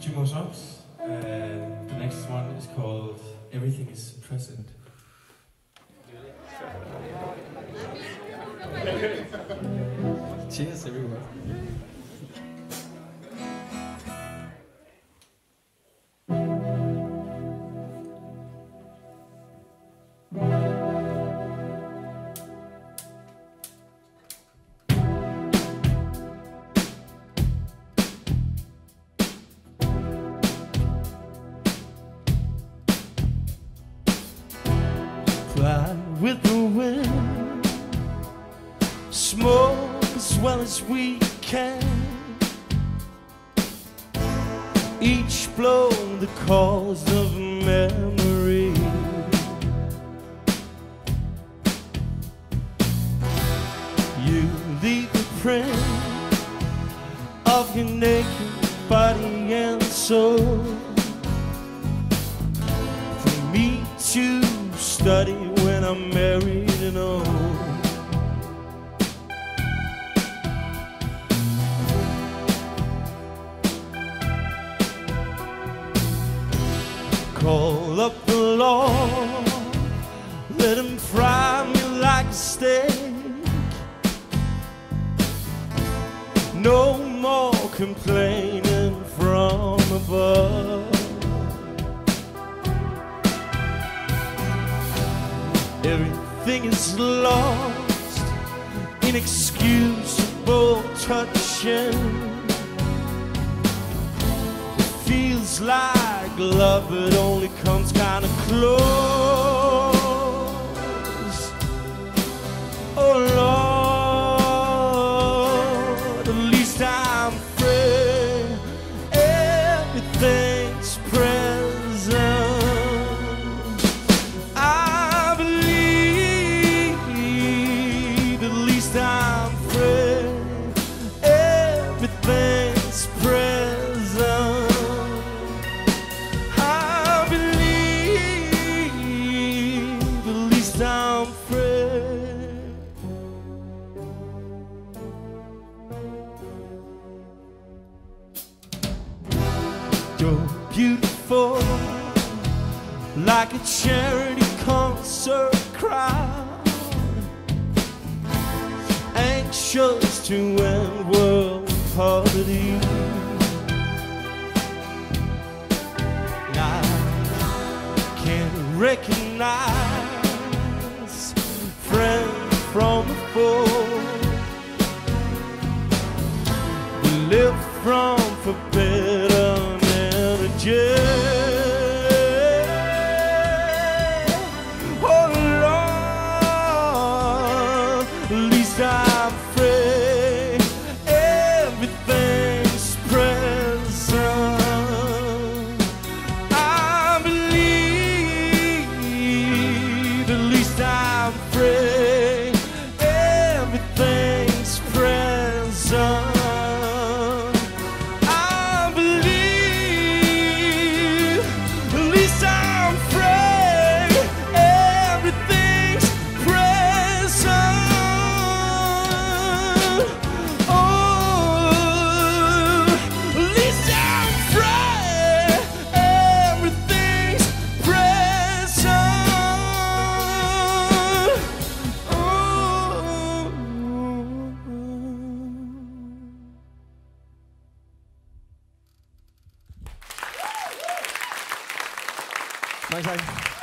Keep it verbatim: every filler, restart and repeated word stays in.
two more songs. Uh, the next one is called Everything is Present. Cheers, everyone. Fly with the wind, smoke as well as we can. Each blow the cause of memory. You leave the print of your naked body and soul for me to study when I'm married and old. Call up the law, let him fry me like a steak. No more complaining from above. Everything is lost, inexcusable touching. It feels like love, but only comes kind of close. Oh Lord, at least I'm free. Everything's present. I'm free, everything's present. I believe, at least I'm free. You're beautiful, like a charity concert crowd, anxious to end world poverty. And I can't recognize friend from a foe. We live from forbidden energy. Oh Lord, at least I'm free. Everything's present. I believe, at least I'm free. Everything's present. I believe, at least I'm free. Everything's present. Mange tak.